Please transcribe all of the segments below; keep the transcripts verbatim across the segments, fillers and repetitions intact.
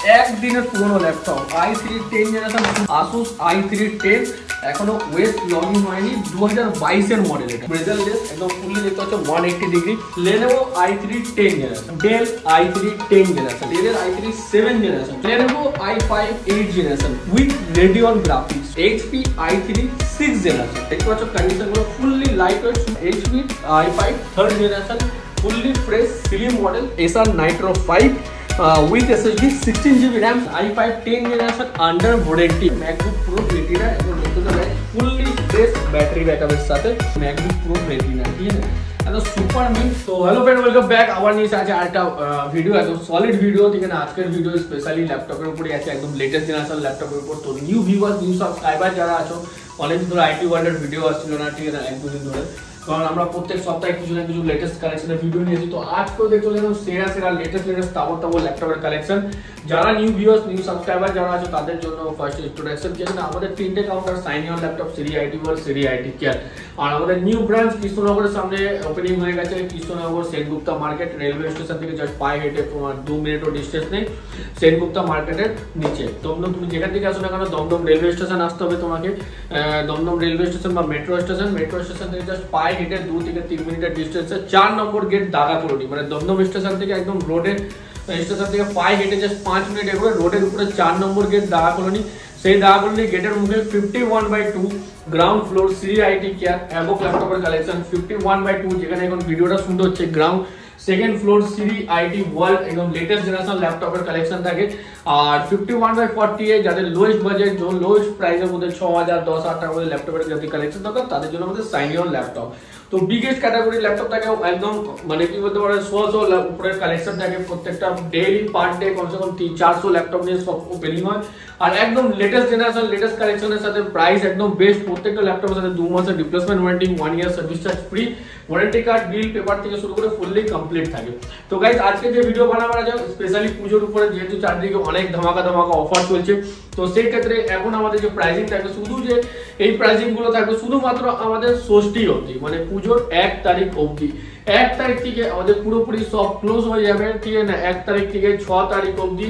একদিনের পুরনো laptop i three ten generation Asus i three ten এখনো ওয়েস্ট লগ ইন হয়নি, দু হাজার বাইশের মডেল। এটা বেজেল লেস একদম ফুললি দেখতে হচ্ছে one eighty degree. Lenovo i three ten generation, Dell i three ten generation, ডেলের i three seven generation, Lenovo i five eight generation with Radeon graphics, HP i three six generation. দেখতে পাচ্ছ condition গুলো fully light weight, HP i five third generation fully fresh slim model, Acer Nitro five Uh, with S S D sixteen GB RAM, i five ten generation under warranty, MacBook Pro Retina একদম নতুন আছে, fully fresh battery ব্যাকআপের সাথে MacBook Pro Retina, ঠিক আছে একদম super mint. তো hello friend, welcome back. আবার নিয়ে আছে আরেকটা ভিডিও, একদম সলিড ভিডিও, ঠিক আছে। আজকের ভিডিও স্পেশালি ল্যাপটপের উপরে আছে, একদম লেটেস্ট জেনারেশন ল্যাপটপের উপর। তো নিউ ভিউয়ার্স, নিউ সাবস্ক্রাইবার যারা আছো, অনেকদিন ধরে আইটি ওয়ার্ল্ডের ভিডিও আসছিল না, ঠিক আছে, এক দুদিন ধরে, কারণ আমরা প্রত্যেক সপ্তাহে কিছু না কিছু লেটেস্ট কালেকশনের ভিডিও নিয়েছি। তো আজকেও দেখতে পেলাম সেরা সেরা লেটেস্ট লেটেস্ট তাবর তাবর ল্যাপটপের কালেকশন। যারা নিউ ভিউয়ার্স, নিউ সাবস্ক্রাইবার যারা আছে তাদের জন্য ফার্স্ট ইন্ট্রোডাকশন, যেখানে আমাদের তিনটে counter, sign on laptop, Sri IT world, Sri IT care. আর আমাদের নিউ ব্রাঞ্চ কৃষ্ণনগরের সামনে ওপেনিং হয়ে গেছে, Krishnanagar Sengupta market, railway station থেকে জাস্ট পায়ে হেঁটে তোমার দু মিনিটও ডিস্টেন্স নেই, সেনগুপ্তা মার্কেটের নিচে। দমদম তুমি যেখান থেকে আসো না কেন, দমদম রেলওয়ে স্টেশন আসতে হবে তোমাকে। দমদম রেলওয়ে স্টেশন বা মেট্রো স্টেশন, মেট্রো স্টেশন থেকে জাস্ট পায়ে হেঁটে দু থেকে তিন মিনিটের ডিস্টেন্সে চার নম্বর গেট দাগা কলোনি, মানে দমদম স্টেশন থেকে একদম রোডের স্টেশন থেকে পায়ে হেঁটে জাস্ট পাঁচ মিনিট এগোবে রোডের উপরে চার নম্বর গেট দাগা কলোনি। সেই দাগা কলোনি গেটের মুখে fifty one by two ground floor Sri IT care অ্যাভোক ল্যাপটপের কালেকশন। ফিফটি ওয়ান বাই টু যেখানে এখন ভিডিওটা শুনতে হচ্ছে, ground second floor Sri IT world, একদম লেটেস্ট জেনারেশন ল্যাপটপের কালেকশন থাকে। আর fifty one by forty A যাদের লোয়েস্ট বাজেট, লোয়েস্ট প্রাইসের মধ্যে ছ হাজার দশ হাজার টাকার মধ্যে ল্যাপটপের যাদের কালেকশন দরকার, তাদের জন্য আমাদের সাইন অন ল্যাপটপ। তো বিগেস্ট ক্যাটাগরি ল্যাপটপ থাকে, একদম মানে কি বলতে পারে শো শো উপরের কালেকশন থাকে। প্রত্যেকটা ডেইলি পার ডে কমসে কম তিন চারশো ল্যাপটপ নিয়ে সব ওপেনিং হয়। আর একদম লেটেস্ট জেনারেশন, লেটেস্ট কালেকশনের সাথে প্রাইস একদম বেস্ট। প্রত্যেকটা ল্যাপটপের সাথে দু মাসের replacement warranty, one year service charge free, warranty card, bill paper থেকে শুরু করে ফুললি কমপ্লিট থাকে। তো গাইজ আজকে যে ভিডিও বানাবো না, স্পেশালি পুজোর উপরে, যেহেতু চারদিকে অনেক ধামাকা ধামাকা অফার চলছে, তো সেই ক্ষেত্রে এখন আমাদের যে প্রাইসিং থাকবে, শুধু যে এই প্রাইসিং গুলো থাকবে শুধুমাত্র আমাদের ষষ্ঠী অবধি, মানে পুজোর এক তারিখ অবধি। এক তারিখ থেকে আমাদের পুরোপুরি সব ক্লোজ হয়ে যাবে, ঠিক আছে না। এক তারিখ থেকে ছ তারিখ অবধি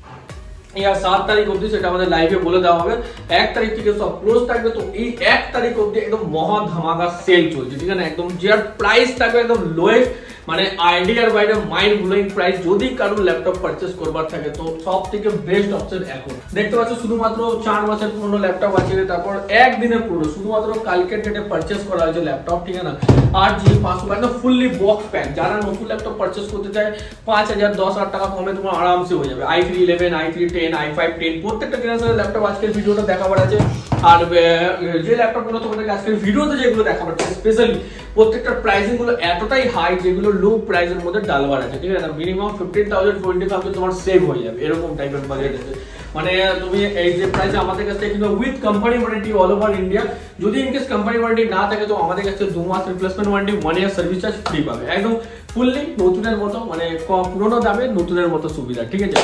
या সাত তারিখ অবধি সেটা আমাদের লাইভে বলে দেওয়া হবে। এক তারিখ থেকে সব ক্লোজ থাকবে। তো এই এক তারিখ অবধি একদম মহা ধামাকা সেল চলছে, ঠিক আছে না। একদম যার প্রাইস থাকবে একদম লোয়েস্ট, মানে আইডিয়ার বাইরে মাইন্ড ব্লোয়িং প্রাইস। যদি কারো ল্যাপটপ পারচেজ করবার থাকে তো সব থেকে বেস্ট অপশন এখন দেখতে পাচ্ছ, শুধুমাত্র চার মাসের পুরনো ল্যাপটপ আছে, তারপর একদিনের পুরনো, শুধুমাত্র কালকের ডেটে পারচেজ করা হয়েছে ল্যাপটপ, ঠিক আছে না। আর জি পাঁচশো একদম ফুললি বক্স প্যাক। যারা নতুন ল্যাপটপ পারচেজ করতে চায় পাঁচ হাজার দশ হাজার টাকা কমে তোমার আরামসে হয়ে যাবে। I three eleven, i three ten, i five ten প্রত্যেকটা জেনারেশনের ল্যাপটপ আজকের ভিডিওটা দেখাবার আছে। আর যে ল্যাপটপগুলো তোমাদেরকে আজকের ভিডিওতে যেগুলো দেখাবার আছে, স্পেশালি প্রত্যেকটার প্রাইসিং গুলো এতটাই হাই যেগুলো লো প্রাইসের মধ্যে ডালবার আছে, ঠিক আছে। Minimum fifteen thousand twenty thousand তোমার সেভ হয়ে যাবে, এরকম টাইপের বাজেট আছে। মানে তুমি এই যে প্রাইসে আমাদের কাছ থেকে কিন্তু with company warranty all over India. যদি ইনকেস কোম্পানি ওয়ারেন্টি না থাকে তো আমাদের কাছে দু মাস replacement warranty, one year service charge free পাবে, একদম ফুললি নতুনের মতো, মানে পুরোনো দামে নতুনের মতো সুবিধা, ঠিক আছে।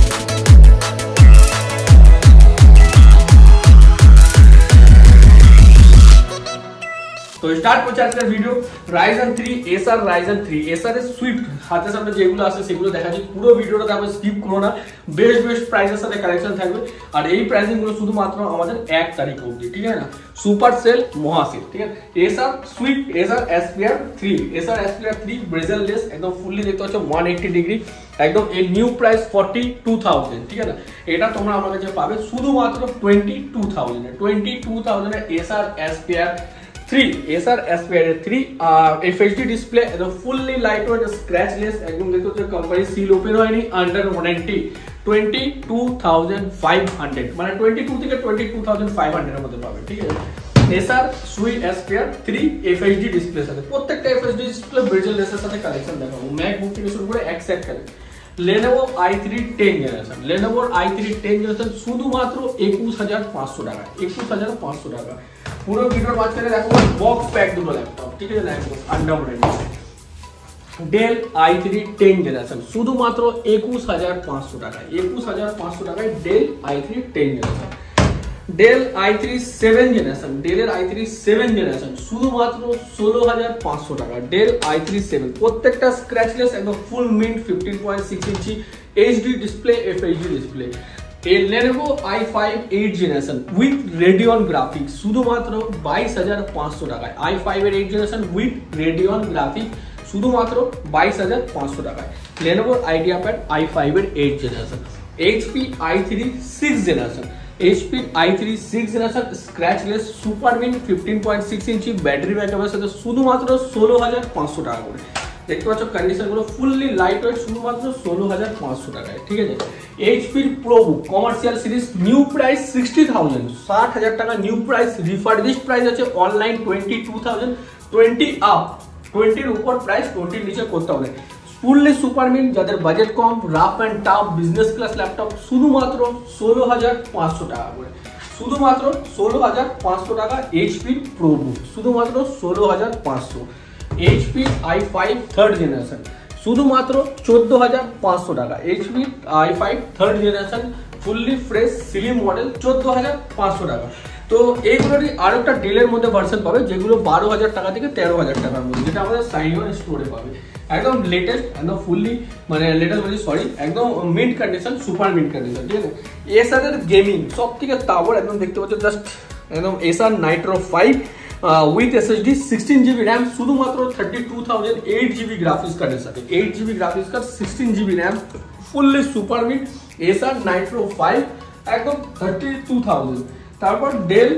তো স্টার্ট করছে আজকের video. Ryzen three, Acer Ryzen three, Acer এর সুইফট হাতের সামনে যেগুলো আছে সেগুলো দেখাচ্ছি। পুরো ভিডিওটা তারপর স্কিপ করো না, বেস্ট বেস্ট প্রাইসের সাথে কালেকশন থাকবে। আর এই প্রাইসিং গুলো শুধুমাত্র আমাদের এক তারিখ অবধি, ঠিক আছে না। সুপার সেল, মহা সেল, ঠিক আছে। Acer Swift, Acer Aspire three, Acer Aspire three bezel less, একদম ফুললি দেখতে পাচ্ছ ওয়ান এইটি ডিগ্রি, একদম এই new price forty two thousand, ঠিক আছে। এটা তোমরা আমার কাছে পাবে শুধুমাত্র twenty two thousand, twenty two thousand Acer Aspire three, Acer Aspire three. FHD display, একদম ফুললি লাইট ওয়েট, স্ক্র্যাচলেস, একদম দেখতে হচ্ছে কোম্পানি সিল ওপেন হয়নি, under warranty, twenty two thousand five hundred, মানে টোয়েন্টি টু থেকে twenty two thousand five hundred এর মধ্যে পাবে, ঠিক আছে। এসার সুই এসপিআর থ্রি এফএইচডি ডিসপ্লে সাথে, প্রত্যেকটা এফএইচডি ডিসপ্লে বেজেল লেসের সাথে কালেকশন দেখাবো। ম্যাকবুক থেকে শুরু করে exact collection. Lenovo i three ten generation, Lenovo i three ten generation শুধুমাত্র একুশ হাজার পাঁচশো টাকা, একুশ হাজার পাঁচশো টাকা। পুরো ভিডিওর মাঝখানে দেখো বক্স প্যাক দুটো ল্যাপটপ, ঠিক আছে না, একদম under warranty. Dell i three ten generation শুধুমাত্র একুশ হাজার পাঁচশো টাকায়, একুশ হাজার পাঁচশো টাকায় Dell i three ten generation. Dell i three seven generation, ডেলের আই থ্রি সেভেন জেনারেশন শুধুমাত্র ষোলো হাজার পাঁচশো টাকা, ডেল আই থ্রি সেভেন। প্রত্যেকটা স্ক্র্যাচলেস, একদম full mint, fifteen point six inch HD display, FHD display. এই Lenovo i five eight generation with Radeon graphics শুধুমাত্র বাইশ হাজার পাঁচশো টাকায়। আই ফাইভ এর eight generation with Radeon graphics শুধুমাত্র বাইশ হাজার পাঁচশো টাকায়। Lenovo IdeaPad আই ফাইভ এর eight generation. HP i three six generation, HP i three six generation scratchless super mint fifteen point six inch battery ব্যাকআপের সাথে শুধুমাত্র ষোলো হাজার পাঁচশো টাকা করে। দেখতে পাচ্ছ কন্ডিশনগুলো ফুললি লাইট ওয়েট, শুধুমাত্র ষোলো হাজার পাঁচশো টাকায়, ঠিক আছে। এইচপির ProBook commercial series new price sixty thousand, ষাট হাজার টাকা নিউ প্রাইস। রিফার্বিশড প্রাইস আছে online twenty two thousand, twenty up, টোয়েন্টির উপর প্রাইস, টোয়েন্টির নিচে করতে হবে। ফুললি সুপার মিন, যাদের বাজেট কম, rough and tough business class laptop শুধুমাত্র ষোলো হাজার পাঁচশো টাকা করে, শুধুমাত্র ষোলো হাজার পাঁচশো টাকা। এইচপির প্রোবুক শুধুমাত্র ষোলো হাজার পাঁচশো। HP i five third generation শুধুমাত্র চোদ্দো হাজার পাঁচশো টাকা। HP i five third generation fully fresh slim model চোদ্দো হাজার পাঁচশো টাকা। তো এইগুলোরই আরো একটা ডিলের মধ্যে ভার্সন পাবে, যেগুলো বারো হাজার টাকা থেকে তেরো হাজার টাকার মধ্যে, যেটা আমাদের সাইনিওর স্টোরে পাবে। একদম লেটেস্ট, একদম ফুললি মানে লেটেস্ট বলছি সরি একদম mint condition, super mint condition, ঠিক আছে। এসারের গেমিং সব থেকে তাবড়, একদম দেখতে পাচ্ছ জাস্ট একদম Acer Nitro five with SSD sixteen GB RAM শুধুমাত্র thirty two thousand, eight GB graphics কার্ডের সাথে, eight GB graphics card, sixteen GB RAM, fully super mint Acer Nitro five একদম থার্টি টু থাউজেন্ড। তারপর Dell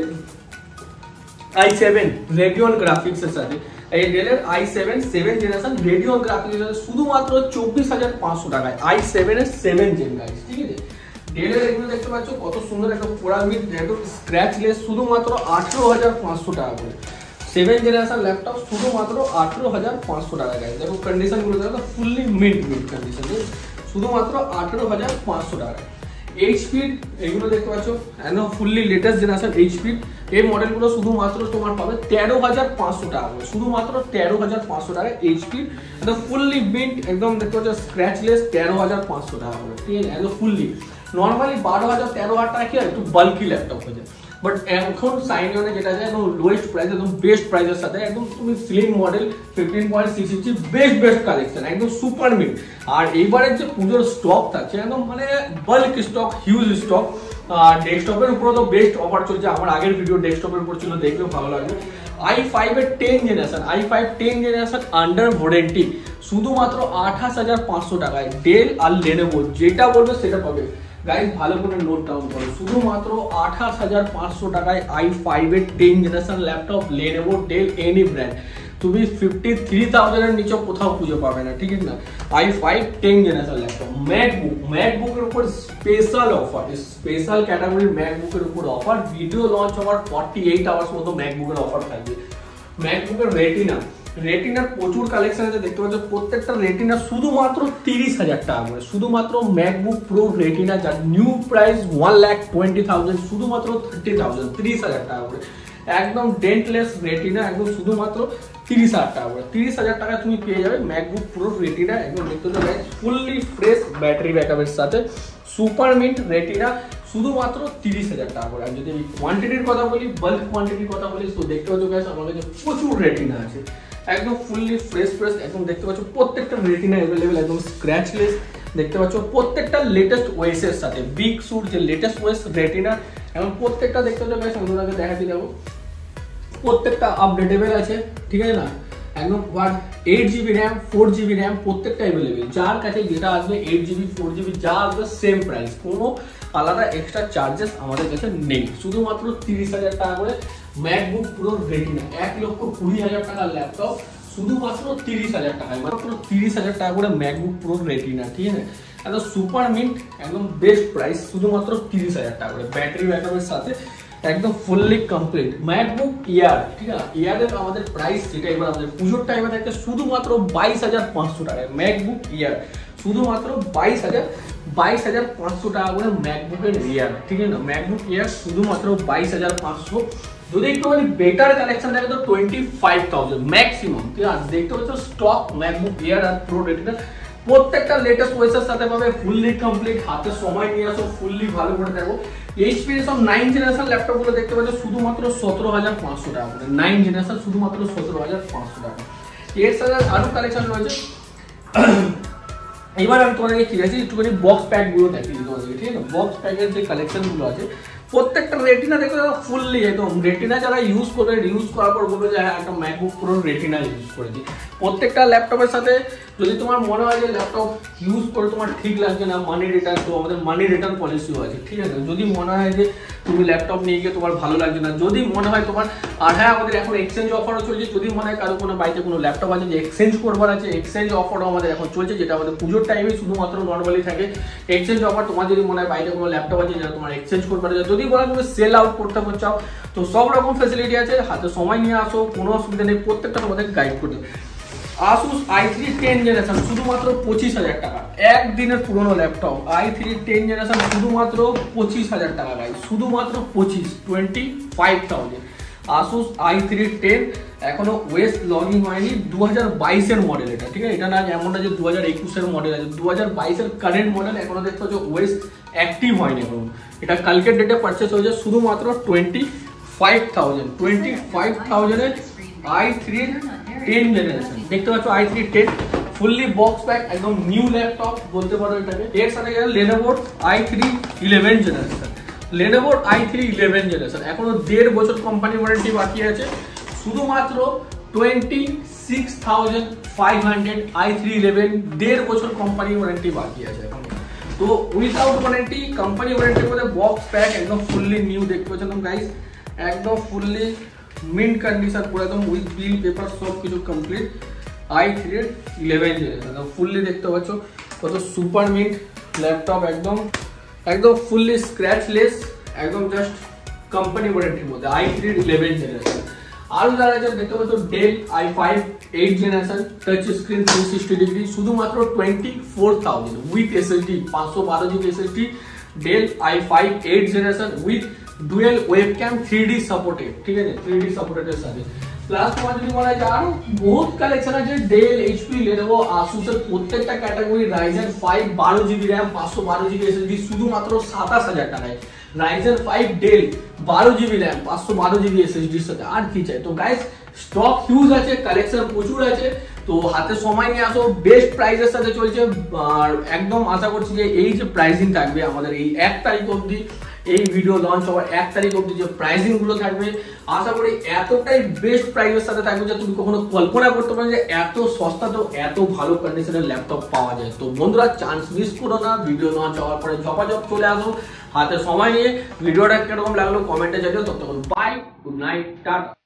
i seven Radeon graphics এর সাথে, এই ডেলের i seven seven generation Radeon graphics এর সাথে শুধুমাত্র চব্বিশ হাজার পাঁচশো টাকায়। আই সেভেন এর সেভেন জেন গাইস, ঠিক আছে। ডেলের এগুলো দেখতে পাচ্ছ কত সুন্দর, একদম পুরা মিড একদম স্ক্র্যাচলেস, শুধুমাত্র আঠেরো হাজার পাঁচশো টাকা করে। সেভেন জেনারেশন ল্যাপটপ শুধুমাত্র আঠেরো হাজার পাঁচশো টাকা গাইস। দেখো কন্ডিশনগুলো দেখো ফুললি মিড মিড কন্ডিশন, শুধুমাত্র আঠেরো হাজার পাঁচশো টাকা। এইচপির এগুলো দেখতে পাচ্ছ একদম ফুললি লেটেস্ট জেনারেশন এইচপির এই মডেলগুলো শুধুমাত্র তোমার পাবে তেরো হাজার পাঁচশো টাকা করে, শুধুমাত্র তেরো হাজার পাঁচশো টাকা এইচপির একদম ফুললি বিল্ট, একদম দেখতে পাচ্ছ স্ক্র্যাচলেস তেরো হাজার পাঁচশো টাকা করে, ঠিক আছে। একদম ফুললি নর্মালি বারো হাজার তেরো হাজার টাকা কি হয় একটু বাল্কি ল্যাপটপ হয়ে যায়, বাট এখন সাইনিওনে যেটা আছে একদম লোয়েস্ট প্রাইস, একদম বেস্ট প্রাইসের সাথে একদম তুমি slim model fifteen point six inch best best collection একদম সুপার মিড। আর এইবারের যে পুজোর স্টক থাকছে একদম মানে বাল্ক স্টক, হিউজ স্টক। ডেস্কটপের উপরে তো বেস্ট অফার চলছে, আমার আগের ভিডিও ডেস্কটপের উপর ছিল, দেখলেও ভালো লাগবে। আই ফাইভ এর ten generation, i five ten generation under warranty শুধুমাত্র আঠাশ হাজার পাঁচশো টাকায়। ডেল আর লেনোভো যেটা বলবে সেটা পাবে গাইস, ভালো করে নোট ডাউন করো, শুধুমাত্র আঠাশ হাজার পাঁচশো টাকায় আই ফাইভ এর ten generation laptop Lenovo Dell any brand. তুমি ফিফটি থ্রি থাউজেন্ড এর নিচে কোথাও খুঁজে পাবে না, ঠিক আছে না। I five ten generation laptop. MacBook, ম্যাকবুকের উপর স্পেশাল অফার, স্পেশাল ক্যাটাগরির ম্যাকবুকের উপর অফার, ভিডিও লঞ্চ হওয়ার ফর্টি এইট আওয়ার্স মতো ম্যাকবুকের অফার থাকবে। ম্যাকবুকের রেটিনা, রেটিনার প্রচুর কালেকশন আছে, দেখতে পাচ্ছ প্রত্যেকটা রেটিনা শুধুমাত্র তিরিশ হাজার টাকা করে, শুধুমাত্র ম্যাকবুক প্রো রেটিনা যার new price one lakh twenty thousand, শুধুমাত্র থার্টি থাউজেন্ড, তিরিশ হাজার টাকা করে। একদম ডেন্টলেস রেটিনা একদম শুধুমাত্র তিরিশ হাজার টাকা করে, তিরিশ হাজার টাকা তুমি পেয়ে যাবে ম্যাকবুক প্রো রেটিনা একদম দেখতে পাচ্ছ ফুললি ফ্রেশ ব্যাটারি ব্যাকআপের সাথে, সুপার মিন্ট রেটিনা শুধুমাত্র তিরিশ হাজার টাকা করে। আর যদি আমি কোয়ান্টিটির কথা বলি, বাল্ক কোয়ান্টিটির কথা বলি, তো দেখতে পাচ্ছ গাইস আমার কাছে প্রচুর রেটিনা আছে, একদম ফুললি ফ্রেশ ফ্রেশ একদম দেখতে পাচ্ছ প্রত্যেকটা রেটিনা অ্যাভেলেবেল, একদম স্ক্র্যাচলেস দেখতে পাচ্ছ প্রত্যেকটা লেটেস্ট ওএস এর সাথে। বিগ সুট যে লেটেস্ট ওএস রেটিনা এবং প্রত্যেকটা দেখতে পাচ্ছ গাইস, আমি আপনাকে দেখাতে যাবো প্রত্যেকটা আপডেটেবল আছে, ঠিক আছে না। একদম eight GB RAM, four GB RAM প্রত্যেকটা অ্যাভেলেবেল, যার কাছে যেটা আসবে এইট জিবি ফোর জিবি যা আসবে সেম প্রাইস, কোনো আলাদা এক্সট্রা চার্জেস আমাদের কাছে নেই। শুধুমাত্র তিরিশ হাজার টাকা করে ম্যাকবুক প্রো রেটিনা, এক লক্ষ কুড়ি হাজার টাকার ল্যাপটপ শুধুমাত্র তিরিশ হাজার টাকায়, মাত্র তিরিশ হাজার টাকা করে ম্যাকবুক প্রো রেটিনা, ঠিক আছে। একদম সুপার মিন্ট একদম বেস্ট প্রাইস, শুধুমাত্র তিরিশ হাজার টাকা করে ব্যাটারি ব্যাকআপের সাথে একদম ফুললি কমপ্লিট। ম্যাকবুক ইয়ার, ঠিক আছে, ইয়ারের আমাদের প্রাইস যেটা এবার আমাদের পুজোর টাইমে থাকে শুধুমাত্র বাইশ হাজার পাঁচশো টাকায় ম্যাকবুক ইয়ার, শুধুমাত্র বাইশ হাজার বাইশ হাজার পাঁচশো টাকা করে ম্যাকবুকের ইয়ার, ঠিক আছে না। ম্যাকবুক ইয়ার শুধুমাত্র বাইশ হাজার পাঁচশো। যদি একটুখানি বেটার কালেকশন থাকে তো টোয়েন্টি ফাইভ থাউজেন্ড ম্যাক্সিমাম, ঠিক আছে। দেখতে পাচ্ছ স্টক ম্যাকবুক ইয়ার আর প্রো রেটিনা প্রত্যেকটা লেটেস্ট ওয়েসের সাথে পাবে, ফুললি কমপ্লিট, হাতে সময় নিয়ে আসো, ফুললি ভালো করে দেখো। এইচপি সব নাইন জেনারেশন ল্যাপটপ গুলো দেখতে পাচ্ছ শুধুমাত্র সতেরো হাজার পাঁচশো টাকা করে, নাইন জেনারেশন শুধুমাত্র সতেরো হাজার পাঁচশো টাকা। এর সাথে আরো কালেকশন রয়েছে, এবার আমি তোমাদেরকে কি আছে একটুখানি বক্স প্যাক গুলো দেখিয়ে দিই তোমাদেরকে, ঠিক আছে? বক্স প্যাকের যে কালেকশন গুলো আছে প্রত্যেকটা রেটিনা দেখো ফুললি একদম রেটিনা যারা ইউজ করে ইউজ করার পর বলবে যে হ্যাঁ একটা ম্যাকবুক প্রো রেটিনা ইউজ করেছি। প্রত্যেকটা ল্যাপটপের সাথে যদি তোমার মনে হয় যে ল্যাপটপ ইউজ করে তোমার ঠিক লাগছে না, মানি রিটার্ন, তো আমাদের মানি রিটার্ন পলিসিও আছে, ঠিক আছে? যদি মনে হয় যে তুমি ল্যাপটপ নিয়ে গিয়ে তোমার ভালো লাগছে না, যদি মনে হয় তোমার, আর হ্যাঁ আমাদের এখন এক্সচেঞ্জ অফারও চলছে, যদি মনে হয় কারো কোনো বাড়িতে কোনো ল্যাপটপ আছে যে এক্সচেঞ্জ করবার আছে, এক্সচেঞ্জ অফারও আমাদের এখন চলছে, যেটা আমাদের পুজোর টাইমে শুধুমাত্র নর্মালি থাকে এক্সচেঞ্জ অফার। তোমার যদি মনে হয় বাড়িতে কোনো ল্যাপটপ আছে যেটা তোমার এক্সচেঞ্জ করবার আছে, যদি বলে তুমি সেল আউট করতে চাও, তো সব রকম ফ্যাসিলিটি আছে, হাতে সময় নিয়ে আসো, কোনো অসুবিধা নেই, প্রত্যেকটা তোমাদের গাইড করতে। Asus i three ten generation শুধুমাত্র পঁচিশ হাজার টাকা, একদিনের পুরনো laptop i three ten generation শুধুমাত্র পঁচিশ হাজার টাকা গাই, শুধুমাত্র পঁচিশ twenty five thousand. Asus i three ten এখনো ওয়েস্ট লগ ইন হয়নি, দু হাজার বাইশের মডেল এটা, ঠিক আছে? এটা না এমন না যে দু হাজার একুশের মডেল আছে, দু হাজার বাইশের কারেন্ট মডেল, এখনো দেখতে হচ্ছে ওয়েস্ট অ্যাক্টিভ হয়নি এখনো। এটা কালকের ডেটে পারচেস হয়েছে শুধুমাত্র twenty five thousand twenty five থাউজেন্ডের আই থ্রি টেন জেনারেশন দেখতে পাচ্ছ, i three ten fully box pack, একদম নিউ ল্যাপটপ বলতে পারো এটাকে। এর সাথে গেলে Lenovo i three eleven generation, Lenovo i three eleven generation এখনো দেড় বছর কোম্পানি ওয়ারেন্টি বাকি আছে, শুধুমাত্র twenty six thousand five hundred i three eleven, দেড় বছর কোম্পানি ওয়ারেন্টি বাকি আছে এখন। তো উইথাউট ওয়ারেন্টি, কোম্পানি ওয়ারেন্টির মধ্যে বক্স প্যাক একদম ফুললি নিউ দেখতে পাচ্ছেন গাইস, একদম ফুললি মিন্ট কন্ডিশন পুরো একদম উইথ বিল পেপার সব কিছু complete i three eleven generation fully দেখতে পাচ্ছ কত সুপার মিন্ট ল্যাপটপ, একদম একদম ফুললি স্ক্র্যাচলেস, একদম জাস্ট কোম্পানি ওয়ারেন্টির মধ্যে আই থ্রি ইলেভেন জেনারেশন। আর যারা আছে দেখতে পাচ্ছ Dell i five eight generation touch screen three sixty degree, শুধুমাত্র twenty four thousand with SSD, পাঁচশো বারো GB SSD, Dell i five eight generation with dual webcam three D supported, ঠিক আছে? থ্রি ডি সাপোর্টেডের সাথে প্লাস তোমার যদি বলা যায় আরো বহুত কালেকশন আছে, ডেল, এইচপি, লেনোভো, আসুসের প্রত্যেকটা ক্যাটাগরি, রাইজেন ফাইভ বারো জিবি র্যাম, পাঁচশো বারো জিবি এসএসডি শুধুমাত্র সাতাশ হাজার টাকায়, রাইজেন ফাইভ ডেল বারো জিবি র্যাম, পাঁচশো বারো জিবি এসএসডির সাথে, আর কি চাই? তো গাইস স্টক হিউজ আছে, কালেকশন প্রচুর আছে, তো হাতে সময় নিয়ে আসো, বেস্ট প্রাইসের সাথে চলছে। আর একদম আশা করছি যে এই যে প্রাইসিং থাকবে আমাদের এই এক তারিখ অবধি, এই ভিডিও লঞ্চ হওয়ার এক তারিখ অবধি যে প্রাইসিং গুলো থাকবে, আশা করি এতটাই বেস্ট প্রাইসের সাথে থাকবে যে তুমি কখনো কল্পনা করতে পারো যে এত সস্তা তো এত ভালো কন্ডিশনের ল্যাপটপ পাওয়া যায়। তো বন্ধুরা চান্স মিস করো না, ভিডিও লঞ্চ হওয়ার পরে ঝপাঝপ চলে আসো হাতে সময় নিয়ে। ভিডিওটা কিরকম লাগলো কমেন্টে জানিও। ততক্ষণ বাই, গুড নাইট, টাটা।